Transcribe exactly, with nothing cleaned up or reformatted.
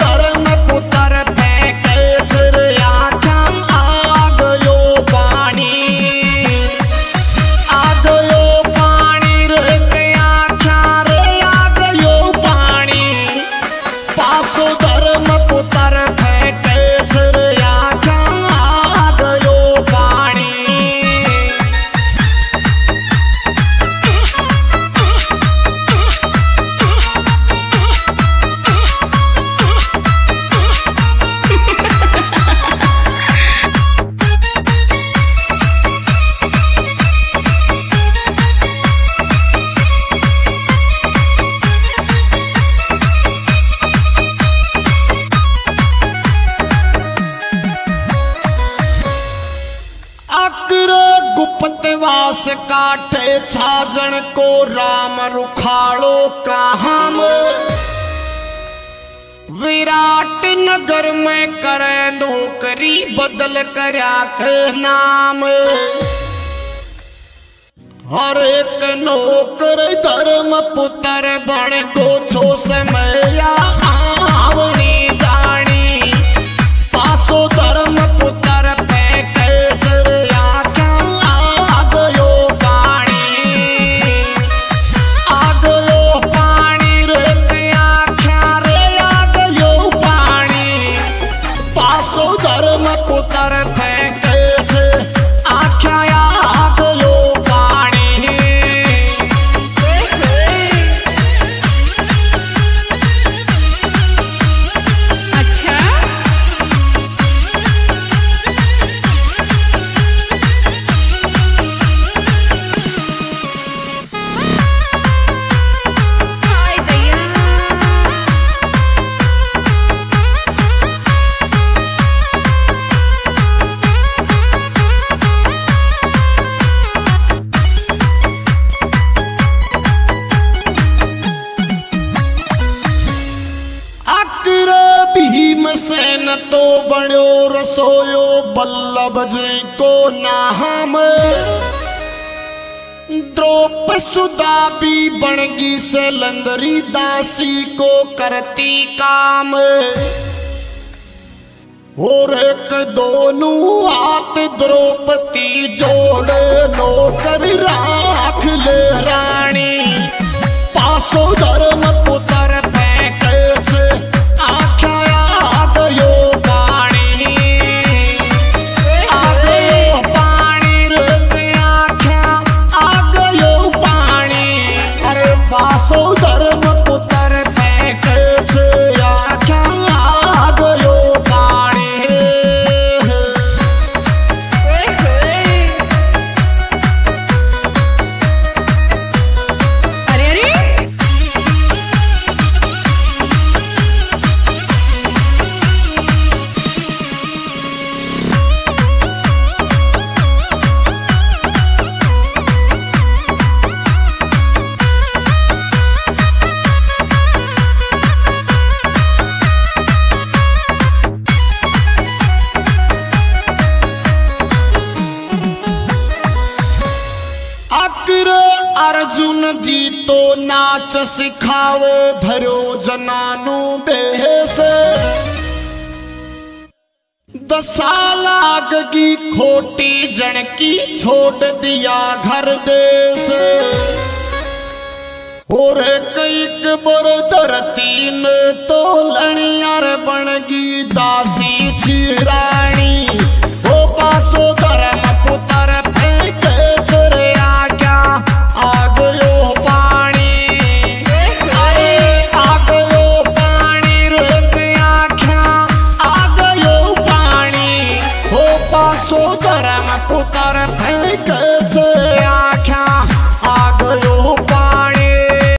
धर्म पुत्र फेंके फिर आख्या आ गयो पानी, आ गयो पानी रे के आख्या रे आ गयो पानी। पासो धर्म पुत्र फेंके फिर आख्या आ गयो पानी। गुप्तवास काठे छाजन को राम रुखाड़ो कहाँ में। विराट नगर में करे नौकरी बदल करया के नाम। हर एक नौकर धर्म पुत्र बन को छो समय आवनी जानी। पासो धर्म पुत्र फेंके फिर धर्म पुत्र फेंके छे आख्या आ गयो पानी। अच्छा हाय भैया भीमसेन तो बण्यो रसोयो बल्लभ जी को नाम। द्रौपदी सुदा भी बनगी सलंदरी दासी को करती काम। और एक दोनों हाथ द्रौपदी जोड़े नौकर राख ले रानी। पासो धर्म पुत्र फेंके से आख्या आ गयो पानी। आ गयो पानी रे के आख्या आ गयो पानी। अरे पासो धर्म पुत्र फेंके से आख्या आ गयो पानी। अरे अरे अर्जुन जी तो नाच सिखावे धरो जनानु बेस। दसालाग की खोटी जन की छोड़ दिया घर देश। और एक बर धरती ने तो लणियार बनगी दासी छिरा।